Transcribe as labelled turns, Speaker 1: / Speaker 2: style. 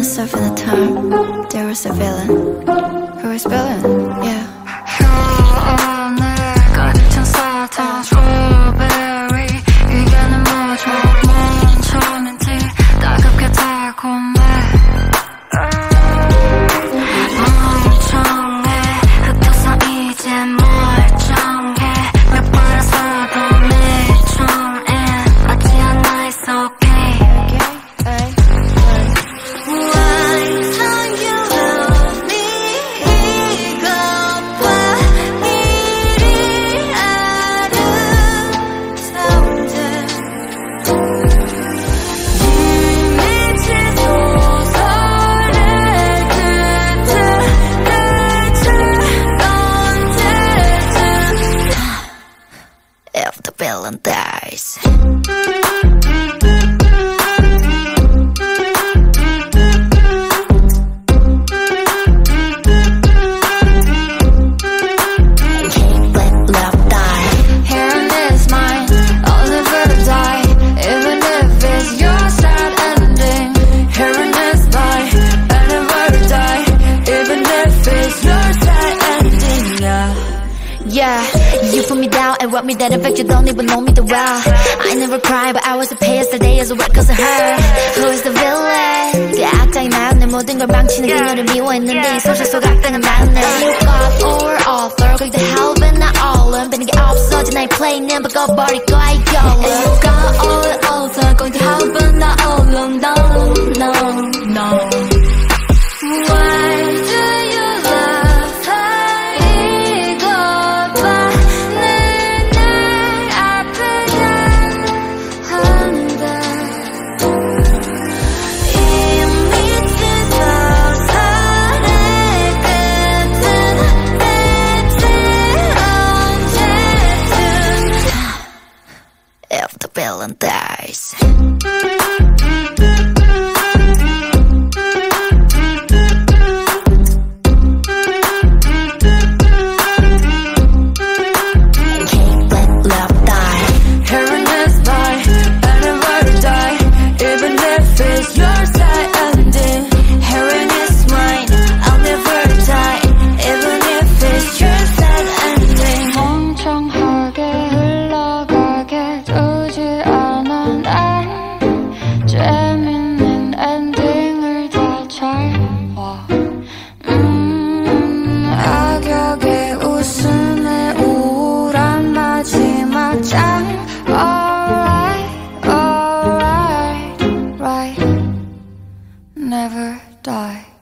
Speaker 1: Administered for the time. There was a villain. Who was villain? Yeah.
Speaker 2: 가득 사탕 스트로베리 이게는 뭐죠 멈춰는 티 따갑게 달콤해 멍청해 흩어서 이제 멀쩡해 몇 번에서도 미쳐엔 맞지 않아 it's okay
Speaker 1: If the villain dies. Yeah, you put me down and rub me down. In fact, you don't even know me that well. I never cried, but I was the past the day as a wreck cause of her. Who is the villain? 그 악당이 난 내 모든 걸 망치는 그녀를 미워했는데 이 소설 속 악당은 나는 You got over author 거기다 help은 나 얼른 되는 게 없어진 나의 play는 바꿔버릴 거야 이걸로
Speaker 2: You got over author 거기다 help은 나 얼른 No, no, no Why do you love her?
Speaker 1: If the villain dies. Can't let love die.
Speaker 2: Hearing is by and never die even if it's your sad ending Hearing is mine I'll never die even if it's your sad ending 멍청하게 흘러가게 두지 않아 난 재밌는 엔딩을 다 잘 악역의 웃음에 우울한 마지막 장 Alright, alright, right Never die